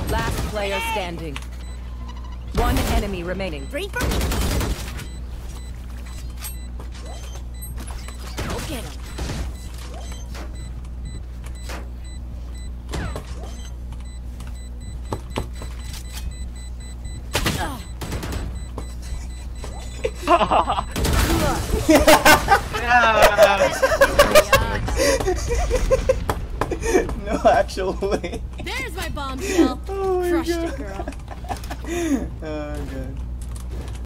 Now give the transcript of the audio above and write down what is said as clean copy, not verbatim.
Last player standing. One enemy remaining. Three for me. Go get him. No actual way. There's my bombshell. Oh my Crushed God. it, girl. Oh god.